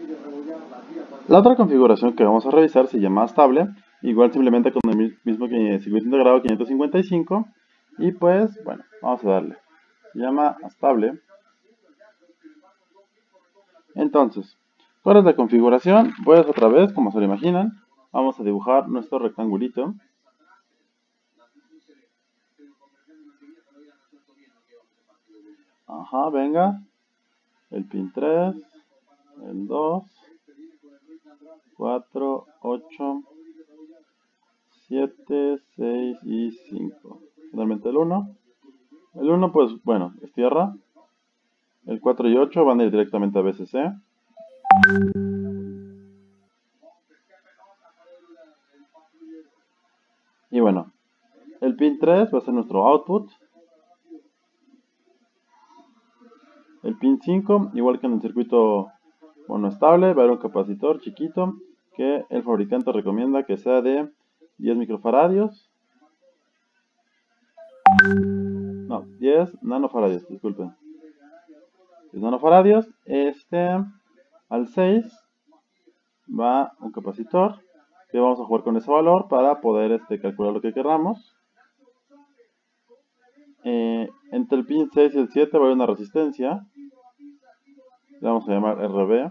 La otra configuración que vamos a revisar se llama estable, igual simplemente con el mismo circuito integrado 555, y pues bueno, vamos a darle. Se llama estable. Entonces, ¿cuál es la configuración? Pues otra vez, como se lo imaginan, vamos a dibujar nuestro rectangulito. Ajá, venga. El pin 3, el 2, 4, 8, 7, 6 y 5. Finalmente el 1. El 1 pues bueno, es tierra. El 4 y 8 van a ir directamente a BCC. Y bueno, el pin 3 va a ser nuestro output. El pin 5, igual que en el circuito monoestable, va a haber un capacitor chiquito que el fabricante recomienda que sea de 10 microfaradios. No, 10 nanofaradios, disculpen. 10 nanofaradios. Al 6 va un capacitor que vamos a jugar con ese valor para poder calcular lo que queramos. Entre el pin 6 y el 7 va a haber una resistencia. Le vamos a llamar RB.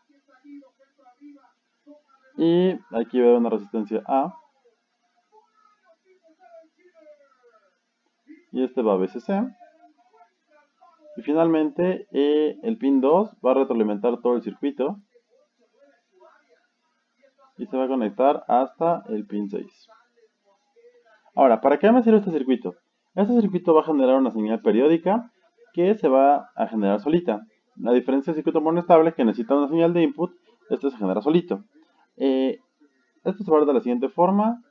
Y aquí va a haber una resistencia A. Y va a BCC. Y finalmente el pin 2 va a retroalimentar todo el circuito. Y se va a conectar hasta el pin 6. Ahora, ¿para qué me sirve este circuito? Este circuito va a generar una señal periódica que se va a generar solita. La diferencia del circuito monoestable que necesita una señal de input, este se genera solito. Esto se va a ver de la siguiente forma.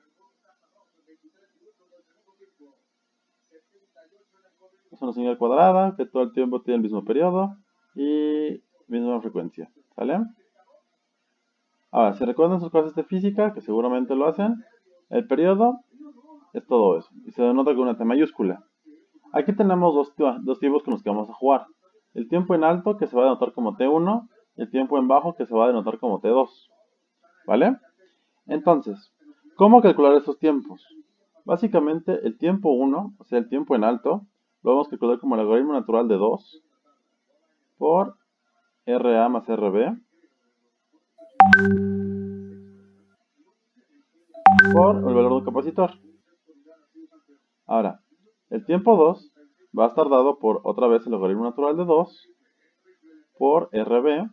Es una señal cuadrada que todo el tiempo tiene el mismo periodo y misma frecuencia. ¿Sale? Ahora, si recuerdan sus clases de física, que seguramente lo hacen, el periodo es todo eso. Y se denota con una T mayúscula. Aquí tenemos dos tiempos con los que vamos a jugar. El tiempo en alto, que se va a denotar como T1, y el tiempo en bajo, que se va a denotar como T2. ¿Vale? Entonces, ¿cómo calcular estos tiempos? Básicamente, el tiempo 1, o sea, el tiempo en alto, lo vamos a calcular como el algoritmo natural de 2 por RA más RB por el valor de un capacitor. Ahora, el tiempo 2 va a estar dado por otra vez el logaritmo natural de 2 por RB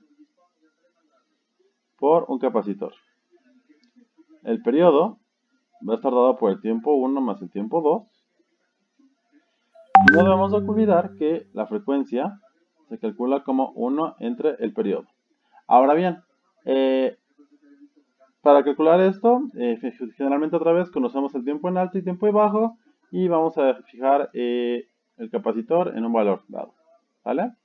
por un capacitor. El periodo va a estar dado por el tiempo 1 más el tiempo 2. Y no debemos olvidar que la frecuencia se calcula como 1 entre el periodo. Ahora bien, para calcular esto, generalmente otra vez conocemos el tiempo en alto y tiempo en bajo y vamos a fijar el capacitor en un valor dado. ¿Vale?